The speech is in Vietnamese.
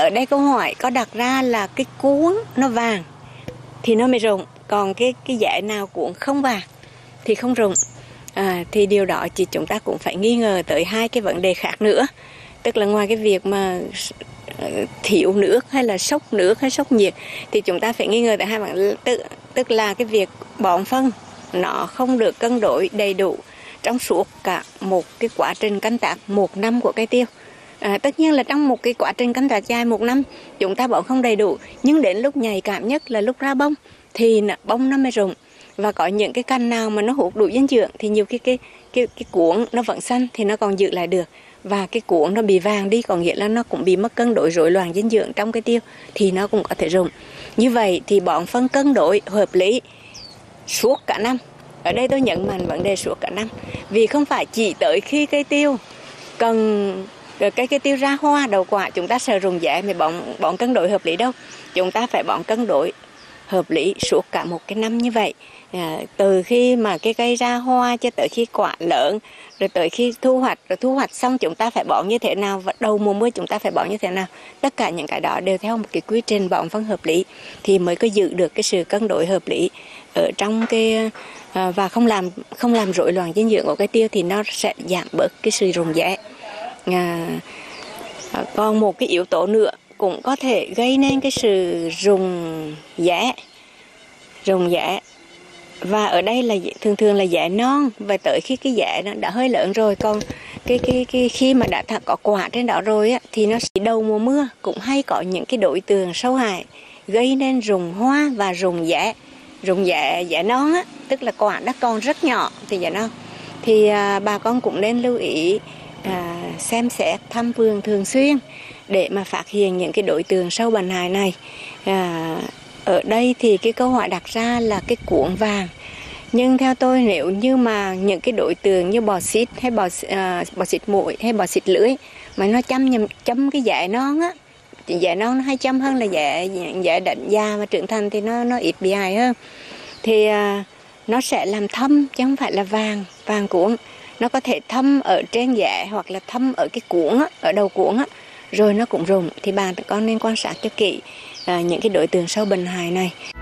ở đây câu hỏi có đặt ra là cái cuống nó vàng thì nó mới rụng, còn cái dẻ nào cuống không vàng thì không rụng. Thì điều đó thì chúng ta cũng phải nghi ngờ tới hai cái vấn đề khác nữa. Tức là ngoài cái việc mà thiếu nước hay là sốc nước hay sốc nhiệt thì chúng ta phải nghi ngờ tới hai vấn đề, tức là cái việc bón phân nó không được cân đối đầy đủ trong suốt cả một cái quá trình canh tác 1 năm của cây tiêu. Tất nhiên là trong một cái quá trình canh tác dài 1 năm chúng ta bón không đầy đủ, nhưng đến lúc nhạy cảm nhất là lúc ra bông thì bông nó mới rụng. Và có những cái cành nào mà nó hút đủ dinh dưỡng thì nhiều cái cuống nó vẫn xanh thì nó còn giữ lại được, và cái cuống nó bị vàng đi có nghĩa là nó cũng bị mất cân đối rối loạn dinh dưỡng trong cái tiêu thì nó cũng có thể rụng. Như vậy thì bón phân cân đối hợp lý suốt cả năm. Ở đây tôi nhấn mạnh vấn đề suốt cả năm, vì không phải chỉ tới khi cây tiêu cần cây tiêu ra hoa đầu quả chúng ta sợ rụng rễ mà bón cân đối hợp lý đâu. Chúng ta phải bón cân đối hợp lý suốt cả một cái năm như vậy, từ khi mà cái cây ra hoa cho tới khi quả lớn, rồi tới khi thu hoạch, rồi thu hoạch xong chúng ta phải bón như thế nào, và đầu mùa mưa chúng ta phải bón như thế nào. Tất cả những cái đó đều theo một cái quy trình bón phân hợp lý thì mới có giữ được cái sự cân đối hợp lý ở trong cái và không làm rối loạn dinh dưỡng của cây tiêu thì nó sẽ giảm bớt cái sự rụng rễ. Còn một cái yếu tố nữa cũng có thể gây nên cái sự rụng rễ, và ở đây là thường là rễ non, và tới khi cái rễ nó đã hơi lớn rồi, còn cái khi mà đã có quả trên đó rồi á, thì nó đầu mùa mưa cũng hay có những cái đối tượng sâu hại gây nên rụng hoa và rụng rễ non á, tức là quả đã còn rất nhỏ thì rễ non. Thì bà con cũng nên lưu ý xem xét thăm vườn thường xuyên để mà phát hiện những cái đối tượng sâu bệnh hại này. Ở đây thì cái câu hỏi đặt ra là cái cuống vàng, nhưng theo tôi nếu như mà những cái đối tượng như bò xít hay bò xít mũi hay bò xít lưỡi mà nó chăm cái dẻ non á, dẻ non nó hay chăm hơn là dẻ đỉnh già và trưởng thành thì nó ít bị hại hơn, thì nó sẽ làm thâm chứ không phải là vàng cuống. Nó có thể thâm ở trên dẻ hoặc là thâm ở cái cuống á, ở đầu cuống á, rồi nó cũng rụng. Thì bà con nên quan sát cho kỹ những cái đối tượng sâu bệnh hại này.